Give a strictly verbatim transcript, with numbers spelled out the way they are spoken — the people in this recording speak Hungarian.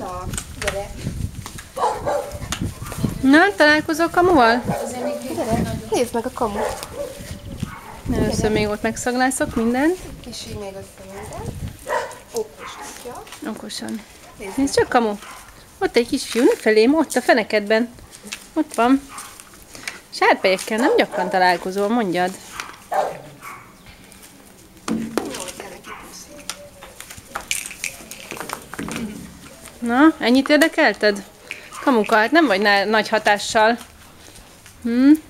Na, gyere. Na, találkozol Kamuval? Gyere, nézd meg a Kamu. Először még ott megszaglászok mindent. Kicsi még össze minden. Okos atya. Okosan. Nézd csak, Kamu. Ott egy kis fiú, ne felém, ott a fenekedben. Ott van. Sárpelyekkel nem gyakran találkozol, mondjad. Na, ennyit érdekelted? Kamuka, hát nem vagy nagy hatással. Hm?